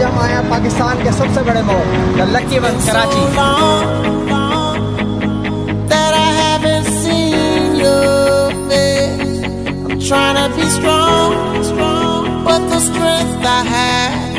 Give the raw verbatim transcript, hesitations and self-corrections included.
आज हम आए हैं पाकिस्तान के सबसे बड़े mall the Lucky One Karachi. Trying to be strong, strong, but the strength I have